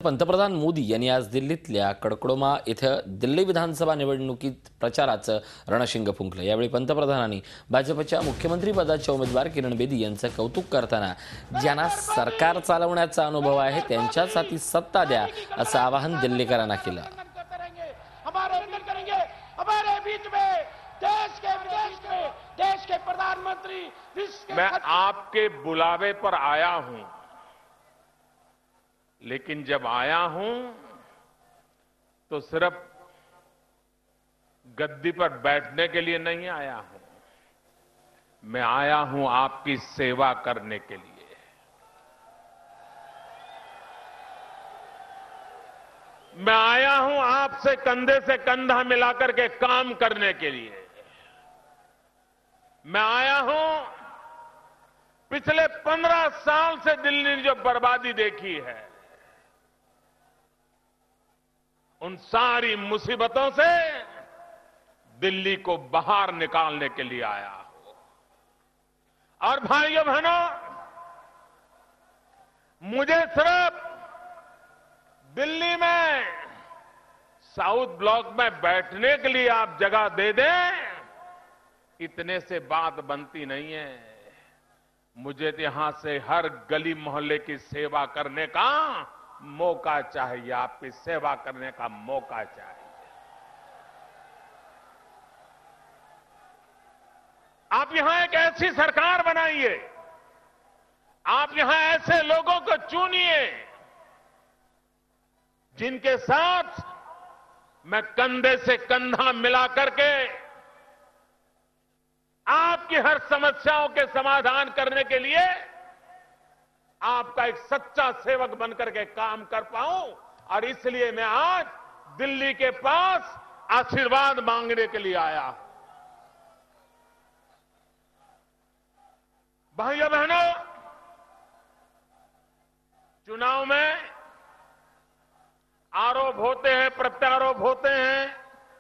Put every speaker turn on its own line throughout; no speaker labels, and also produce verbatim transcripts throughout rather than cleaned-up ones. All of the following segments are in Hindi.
पंतप्रधान मोदी यांनी आज दिल्लीतल्या कडकडोमा इथं दिल्ली विधानसभा निवडणुकीत प्रचाराचं रणशिंग फुंकलं। यावेळी पंतप्रधानांनी भाजपच्या मुख्यमंत्रीपदाच्या उमेदवार किरण बेदी यांचं कौतुक करताना ज्यांना सरकार चालवण्याचा अनुभव आहे त्यांच्याच हाती सत्ता द्या असं आवाहन दिल्लीकरांना केलं।
देश के प्रधानमंत्री, मैं आपके बुलावे पर आया हूं, लेकिन जब आया हूं तो सिर्फ गद्दी पर बैठने के लिए नहीं आया हूं, मैं आया हूं आपकी सेवा करने के लिए। मैं आया हूं आपसे कंधे से कंधा मिलाकर के काम करने के लिए। मैं आया हूं पिछले पंद्रह साल से दिल्ली ने जो बर्बादी देखी है उन सारी मुसीबतों से दिल्ली को बाहर निकालने के लिए आया हूं। और भाइयों बहनों, मुझे सिर्फ दिल्ली में साउथ ब्लॉक में बैठने के लिए आप जगह दे दें, इतने से बात बनती नहीं है। मुझे तो यहां से हर गली मोहल्ले की सेवा करने का मौका चाहिए, आपकी सेवा करने का मौका चाहिए। आप यहां एक ऐसी सरकार बनाइए, आप यहां ऐसे लोगों को चुनिए जिनके साथ मैं कंधे से कंधा मिला करके आपकी हर समस्याओं के समाधान करने के लिए आपका एक सच्चा सेवक बनकर के काम कर पाऊं। और इसलिए मैं आज दिल्ली के पास आशीर्वाद मांगने के लिए आया हूं। भाइयों बहनों, चुनाव में आरोप होते हैं, प्रत्यारोप होते हैं,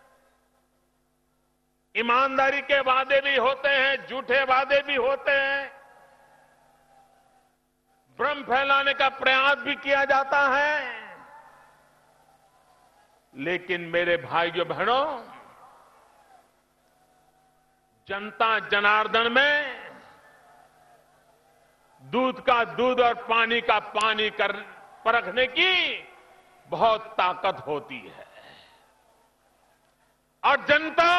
ईमानदारी के वादे भी होते हैं, झूठे वादे भी होते हैं, भ्रम फैलाने का प्रयास भी किया जाता है। लेकिन मेरे भाइयों बहनों, जनता जनार्दन में दूध का दूध और पानी का पानी कर परखने की बहुत ताकत होती है। और जनता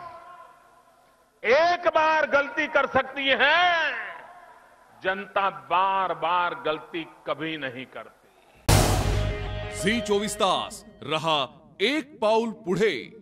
एक बार गलती कर सकती है, जनता बार बार गलती कभी नहीं करती।
झी चोवीस तास रहा एक पाऊल पुढे।